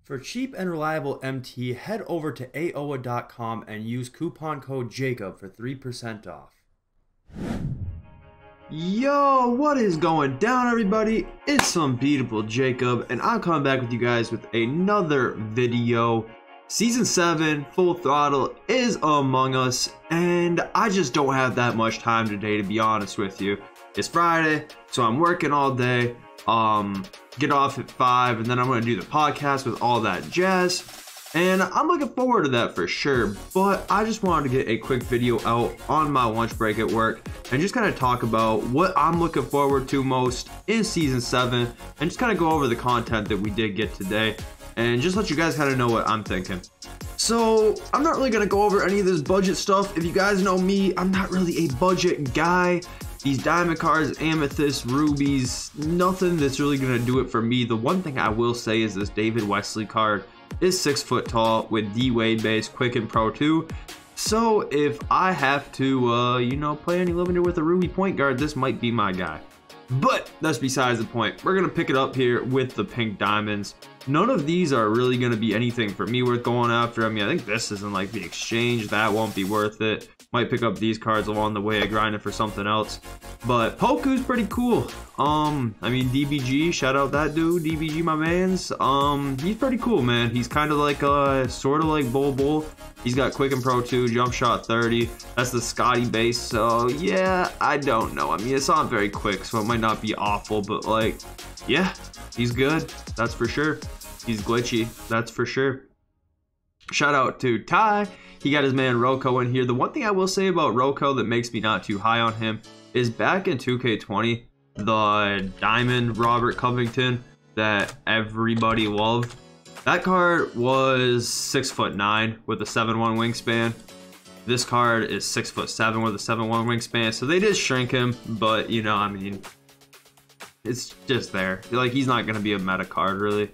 For cheap and reliable MT, head over to aoa.com and use coupon code JACOB for 3% off. Yo, what is going down, everybody? It's Unbeatable Jacob, and I'm coming back with you guys with another video. Season 7, Full Throttle, is among us, and I just don't have that much time today, to be honest with you. It's Friday, so I'm working all day. Get off at 5, and then I'm going to do the podcast with all that jazz. And I'm looking forward to that for sure, but I just wanted to get a quick video out on my lunch break at work and just kind of talk about what I'm looking forward to most in Season 7 and just kind of go over the content that we did get today and just let you guys kind of know what I'm thinking. So I'm not really going to go over any of this budget stuff. If you guys know me, I'm not really a budget guy. These diamond cards, amethyst, rubies, nothing that's really going to do it for me. The one thing I will say is this David Wesley card is 6 foot tall with D-Wade base, Quicken Pro 2. So if I have to, play any limited with a ruby point guard, this might be my guy. But that's besides the point. We're going to pick it up here with the pink diamonds. None of these are really going to be anything for me worth going after. I mean, I think this isn't like the exchange. That won't be worth it. Might pick up these cards along the way. I grinded for something else. But Poku's pretty cool. I mean, DBG, shout out that dude. DBG, my mans. He's pretty cool, man. He's kind of like, sort of like Bull. He's got Quicken Pro 2, jump shot 30. That's the Scotty base. So, yeah, I don't know. I mean, it's not very quick, so it might not be awful. But, like, yeah, he's good. That's for sure. He's glitchy. That's for sure. Shout out to Ty. He got his man Roko in here. The one thing I will say about Roko that makes me not too high on him is back in 2K20, the Diamond Robert Covington that everybody loved. That card was 6'9" with a 7'1" wingspan. This card is 6'7" with a 7'1" wingspan. So they did shrink him, but I mean, it's just there. Like, he's not going to be a meta card really.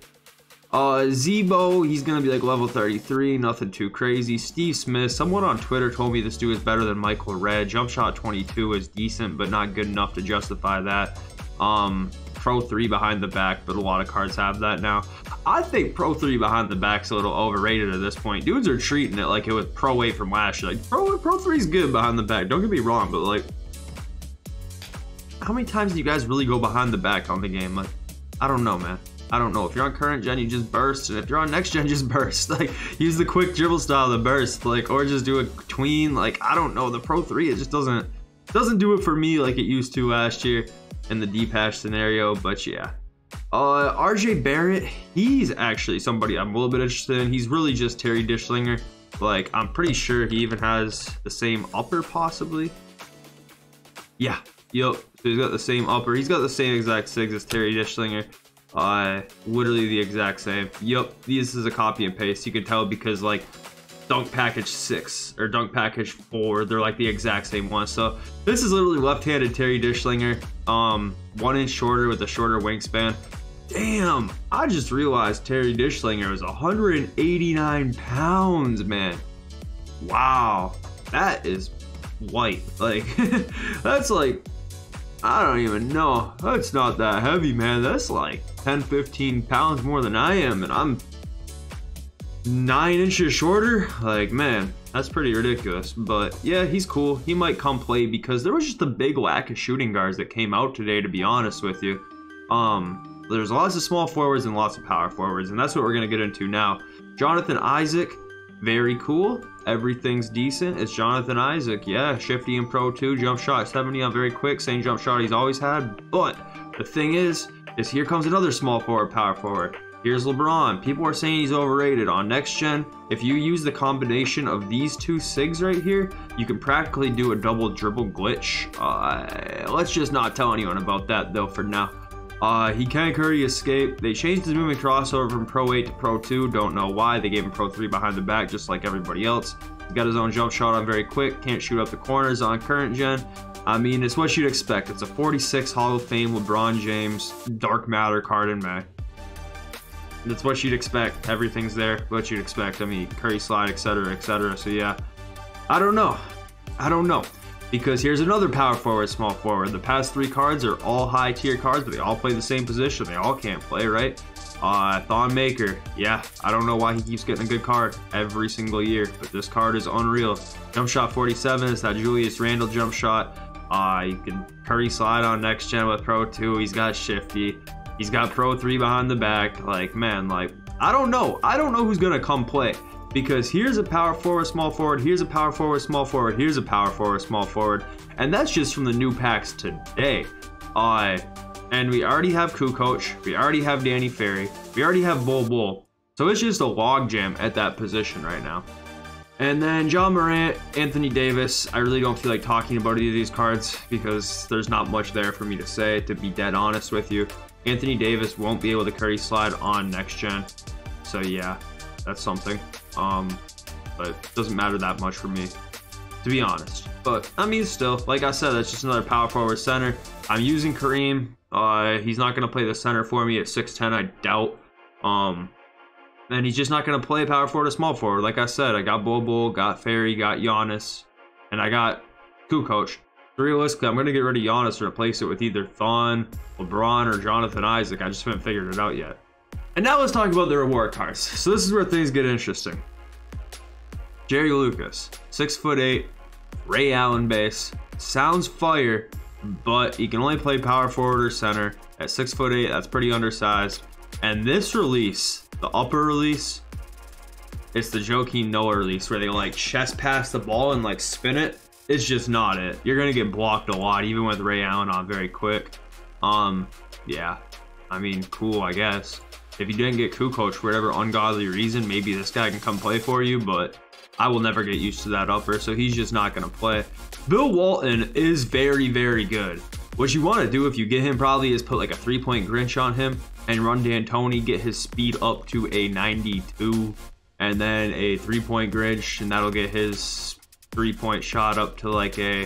Zebo, he's going to be like level 33, nothing too crazy. Steve Smith, someone on Twitter told me this dude is better than Michael Red. Jump shot 22 is decent, but not good enough to justify that. Pro 3 behind the back, but a lot of cards have that now. I think Pro 3 behind the back's a little overrated at this point. Dudes are treating it like it was Pro 8 from last year. Like, Pro 3 is good behind the back, don't get me wrong, but like, how many times do you guys really go behind the back on the game? Like, I don't know, man. I don't know. If you're on current gen, you just burst, and if you're on next gen, just burst. Like, use the quick dribble style to burst, like, or just do a tween. Like, I don't know. The Pro 3, it just doesn't do it for me like it used to last year in the deep hash scenario. But yeah, RJ Barrett, he's actually somebody I'm a little bit interested in. He's really just Terry Dishlinger. Like, I'm pretty sure he even has the same upper, possibly. Yeah, yep. So he's got the same upper. He's got the same exact SIGs as Terry Dishlinger. Literally the exact same. Yep, this is a copy and paste. You can tell because like Dunk Package 6 or Dunk Package 4, they're like the exact same one. So this is literally left-handed Terry Dishlinger, 1 inch shorter with a shorter wingspan. Damn, I just realized Terry Dishlinger is 189 pounds, man. Wow, that is white. Like, that's like, I don't even know. That's not that heavy, man. That's like 10-15 pounds more than I am, and I'm 9 inches shorter. Like, man, that's pretty ridiculous. But yeah, he's cool. He might come play because there was just a big lack of shooting guards that came out today, to be honest with you. There's lots of small forwards and lots of power forwards, and that's what we're gonna get into now. Jonathan Isaac, very cool. Everything's decent. It's Jonathan Isaac. Yeah, shifty in Pro 2, jump shot 70 on very quick, same jump shot he's always had. But the thing is here comes another small forward, power forward. Here's LeBron. People are saying he's overrated. On next gen, if you use the combination of these two SIGs right here, you can practically do a double dribble glitch. Let's just not tell anyone about that though for now. He can Curry escape. They changed his movement crossover from Pro 8 to Pro 2. Don't know why. They gave him Pro 3 behind the back just like everybody else. He's got his own jump shot on very quick. Can't shoot up the corners on current gen. I mean, it's what you'd expect. It's a 46 Hall of Fame LeBron James Dark Matter card in May. That's what you'd expect. Everything's there. What you'd expect. I mean, Curry slide, etc., etc. So yeah, I don't know. Because here's another power forward, small forward. The past 3 cards are all high tier cards, but they all play the same position. They all can't play, right? Thon Maker, yeah, I don't know why he keeps getting a good card every single year, but this card is unreal. Jump shot 47 is that Julius Randle jump shot. You can Curry slide on next gen with Pro 2. He's got Shifty. He's got Pro 3 behind the back. Like, man, like, I don't know who's gonna come play, because here's a power forward, small forward, here's a power forward, small forward, here's a power forward, small forward, and that's just from the new packs today. And we already have Kukoc, we already have Danny Ferry, we already have Bol Bol, so it's just a logjam at that position right now. And then John Morant, Anthony Davis, I really don't feel like talking about any of these cards because there's not much there for me to say, to be dead honest with you. Anthony Davis won't be able to Curry slide on next gen, so yeah, that's something. But it doesn't matter that much for me, to be honest. But I mean, still, like I said, that's just another power forward center. I'm using Kareem. He's not going to play the center for me at 6'10", I doubt. And he's just not going to play power forward or small forward. Like I said, I got Bol Bol, got Ferry, got Giannis, and I got Kukoc. Realistically, I'm going to get rid of Giannis and replace it with either Thon, LeBron, or Jonathan Isaac. I just haven't figured it out yet. And now let's talk about the reward cards. So this is where things get interesting. Jerry Lucas, 6'8", Ray Allen base. Sounds fire, but he can only play power forward or center. At 6'8", that's pretty undersized. And this release, the upper release, it's the Joakim Noah release where they like chest pass the ball and like spin it. It's just not it. You're gonna get blocked a lot, even with Ray Allen on very quick. Yeah, I mean, cool, I guess. If you didn't get Kukoc for whatever ungodly reason, maybe this guy can come play for you, but I will never get used to that upper, so he's just not gonna play. Bill Walton is very, very good. What you want to do if you get him probably is put like a 3-point Grinch on him and run D'Antoni, get his speed up to a 92, and then a 3-point Grinch, and that'll get his 3-point shot up to like a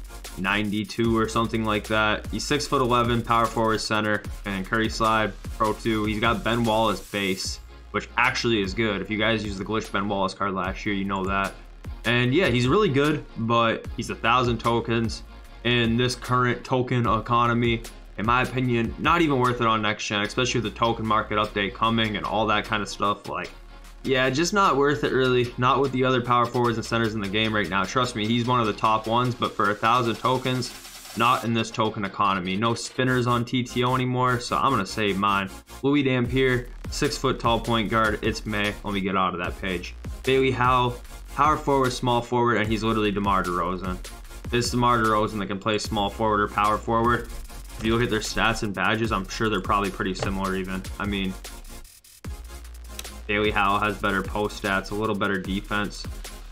92 or something like that. He's 6'11", power forward center, and Curry slide, Pro 2. He's got Ben Wallace base, which actually is good. If you guys used the glitch Ben Wallace card last year, you know that. And yeah, he's really good, but he's 1,000 tokens. In this current token economy, in my opinion, not even worth it on next gen, especially with the token market update coming and all that kind of stuff. Like, yeah, just not worth it really. Not with the other power forwards and centers in the game right now. Trust me, he's one of the top ones, but for 1,000 tokens, not in this token economy. No spinners on TTO anymore, so I'm gonna save mine. Louis Dampier, 6 foot tall point guard. It's May. Let me get out of that page. Bailey Howell, power forward, small forward, and he's literally DeMar DeRozan. This is DeMar DeRozan that can play small forward or power forward. If you look at their stats and badges, I'm sure they're probably pretty similar even. I mean, Bailey Howell has better post stats, a little better defense.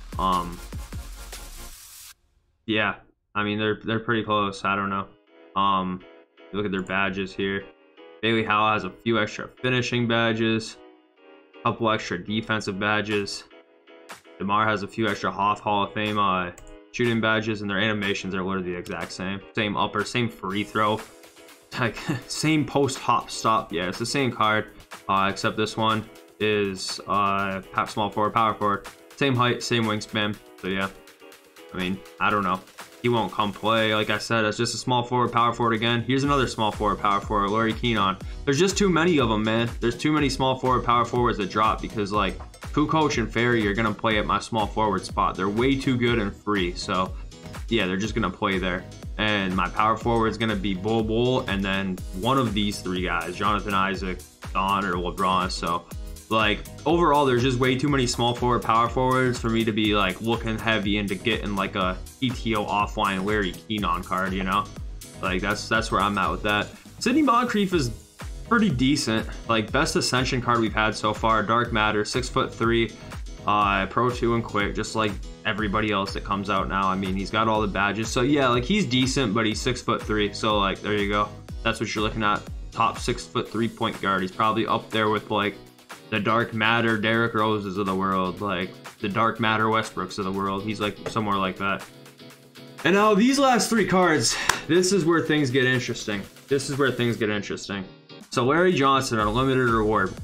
Yeah, I mean, they're pretty close. I don't know. You look at their badges here. Bailey Howell has a few extra finishing badges, a couple extra defensive badges. DeMar has a few extra Hall of Fame shooting badges, and their animations are literally the exact same. Same upper, same free throw, like same post hop stop. Yeah, it's the same card, except this one is small forward, power forward. Same height, same wingspan. So yeah, I mean, I don't know. He won't come play. Like I said, it's just a small forward, power forward again. Here's another small forward, power forward, Larry Kenon. There's just too many of them, man. There's too many small forward, power forwards that drop because like Kukoc and Ferry are gonna play at my small forward spot. They're way too good and free, so yeah, they're just gonna play there. And my power forward is gonna be Bol Bol, and then one of these three guys, Jonathan Isaac, Don, or LeBron. So like overall, there's just way too many small forward, power forwards for me to be like looking heavy into getting like a ETO offline Larry Kenon card, you know? Like that's where I'm at with that. Sidney Moncrief is pretty decent, like best ascension card we've had so far. Dark Matter, 6'3", Pro 2 and quick, just like everybody else that comes out now. I mean, he's got all the badges, so yeah, like he's decent, but he's 6'3", so like there you go. That's what you're looking at. Top 6'3" point guard. He's probably up there with like the Dark Matter Derrick Roses of the world, like the Dark Matter Westbrooks of the world. He's like somewhere like that. And now these last three cards, this is where things get interesting. This is where things get interesting. So Larry Johnson on a limited reward.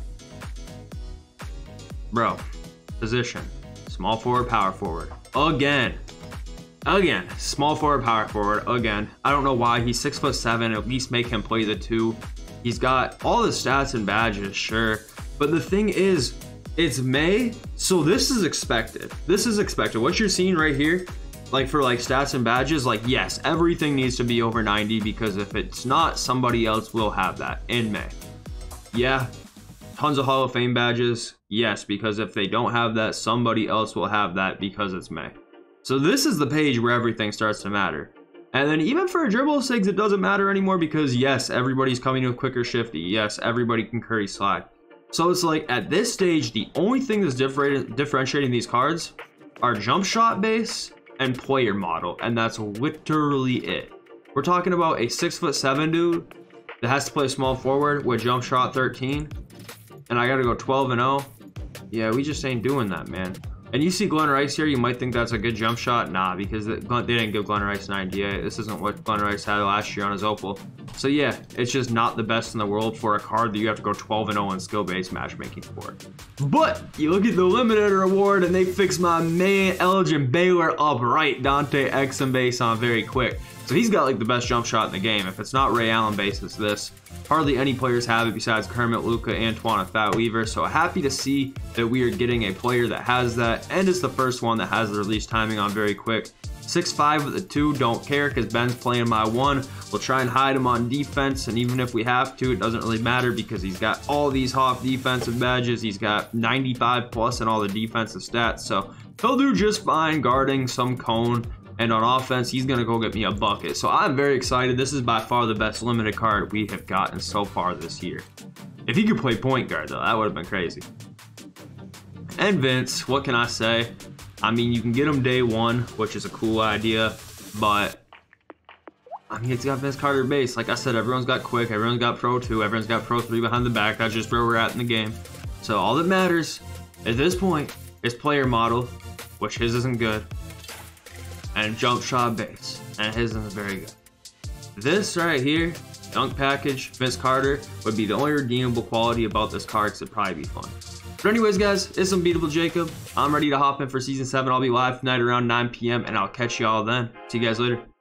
Bro, position, small forward, power forward. Again, small forward, power forward, again. I don't know why, he's 6'7", at least make him play the 2. He's got all the stats and badges, sure. But the thing is, it's May, so this is expected. This is expected. What you're seeing right here, like for like stats and badges, like yes, everything needs to be over 90 because if it's not, somebody else will have that in May. Yeah, tons of Hall of Fame badges. Yes, because if they don't have that, somebody else will have that because it's May. So this is the page where everything starts to matter. And then even for dribble sigs, it doesn't matter anymore because yes, everybody's coming to a quicker shifty. Yes, everybody can curry slide. So it's like at this stage, the only thing that's differentiating these cards are jump shot base and player model. And that's literally it. We're talking about a 6'7" dude that has to play small forward with jump shot 13. And I got to go 12-0. Yeah, we just ain't doing that, man. And you see Glenn Rice here, you might think that's a good jump shot. Nah, because they didn't give Glenn Rice 98. This isn't what Glenn Rice had last year on his Opal. So yeah, it's just not the best in the world for a card that you have to go 12-0 in skill-based matchmaking for. But you look at the limited reward and they fix my man Elgin Baylor up right. Dante Exum base on very quick. So he's got like the best jump shot in the game. If it's not Ray Allen base, it's this. Hardly any players have it besides Kermit, Luka, Antoine, and Fat Weaver. So happy to see that we are getting a player that has that. And it's the first one that has the release timing on very quick. 6'5" with a 2, don't care because Ben's playing my 1. We'll try and hide him on defense, and even if we have to, it doesn't really matter because he's got all these Hoff defensive badges. He's got 95 plus in all the defensive stats, so he'll do just fine guarding some cone. And on offense, he's going to go get me a bucket. So I'm very excited. This is by far the best limited card we have gotten so far this year. If he could play point guard, though, that would have been crazy. And Vince, what can I say? I mean, you can get him day 1, which is a cool idea. But, I mean, it's got Vince Carter base. Like I said, everyone's got quick. Everyone's got Pro 2. Everyone's got Pro 3 behind the back. That's just where we're at in the game. So all that matters at this point is player model, which his isn't good. And jump shot base, and his isn't very good. This right here, dunk package, Vince Carter, would be the only redeemable quality about this card, because it'd probably be fun. But anyways, guys, it's Unbeatable Jacob. I'm ready to hop in for Season 7. I'll be live tonight around 9 p.m., and I'll catch you all then. See you guys later.